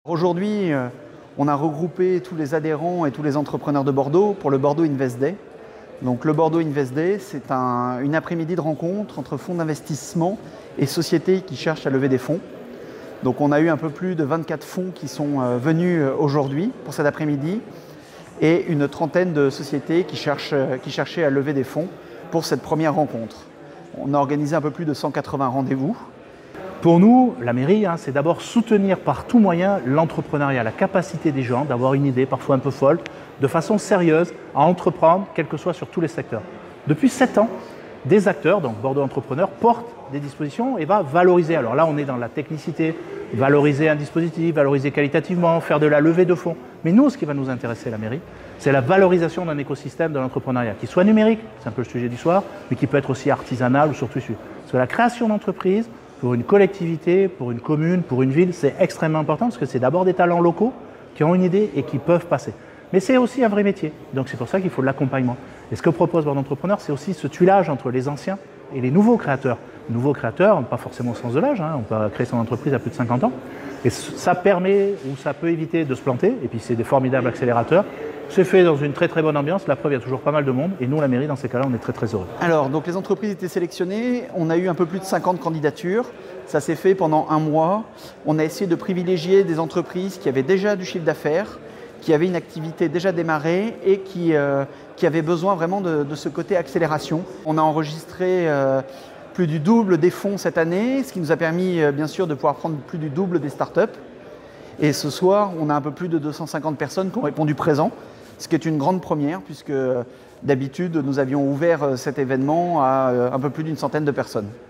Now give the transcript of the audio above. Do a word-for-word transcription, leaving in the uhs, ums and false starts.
Aujourd'hui, euh, on a regroupé tous les adhérents et tous les entrepreneurs de Bordeaux pour le Bordeaux Invest Day. Donc, le Bordeaux Invest Day, c'est un, une après-midi de rencontre entre fonds d'investissement et sociétés qui cherchent à lever des fonds. Donc, on a eu un peu plus de vingt-quatre fonds qui sont euh, venus euh, aujourd'hui pour cet après-midi et une trentaine de sociétés qui, cherchent, euh, qui cherchaient à lever des fonds pour cette première rencontre. On a organisé un peu plus de cent quatre-vingts rendez-vous. Pour nous, la mairie, hein, c'est d'abord soutenir par tout moyen l'entrepreneuriat, la capacité des gens d'avoir une idée parfois un peu folle, de façon sérieuse, à entreprendre, quel que soit sur tous les secteurs. Depuis sept ans, des acteurs, donc Bordeaux Entrepreneurs, portent des dispositions et va valoriser. Alors là, on est dans la technicité, valoriser un dispositif, valoriser qualitativement, faire de la levée de fonds. Mais nous, ce qui va nous intéresser, la mairie, c'est la valorisation d'un écosystème de l'entrepreneuriat, qui soit numérique, c'est un peu le sujet du soir, mais qui peut être aussi artisanal ou sur tissu. Parce que la création d'entreprises, pour une collectivité, pour une commune, pour une ville, c'est extrêmement important parce que c'est d'abord des talents locaux qui ont une idée et qui peuvent passer. Mais c'est aussi un vrai métier, donc c'est pour ça qu'il faut de l'accompagnement. Et ce que propose Bordeaux Entrepreneurs, c'est aussi ce tuilage entre les anciens et les nouveaux créateurs. Nouveaux créateurs, pas forcément au sens de l'âge, hein, on peut créer son entreprise à plus de cinquante ans. Et ça permet ou ça peut éviter de se planter, et puis c'est des formidables accélérateurs. C'est fait dans une très très bonne ambiance, la preuve, il y a toujours pas mal de monde, et nous, la mairie, dans ces cas-là, on est très très heureux. Alors, donc les entreprises étaient sélectionnées, on a eu un peu plus de cinquante candidatures, ça s'est fait pendant un mois. On a essayé de privilégier des entreprises qui avaient déjà du chiffre d'affaires, qui avaient une activité déjà démarrée et qui, euh, qui avaient besoin vraiment de, de ce côté accélération. On a enregistré euh, plus du double des fonds cette année, ce qui nous a permis euh, bien sûr de pouvoir prendre plus du double des startups. Et ce soir, on a un peu plus de deux cent cinquante personnes qui ont répondu présent, ce qui est une grande première puisque d'habitude, nous avions ouvert cet événement à un peu plus d'une centaine de personnes.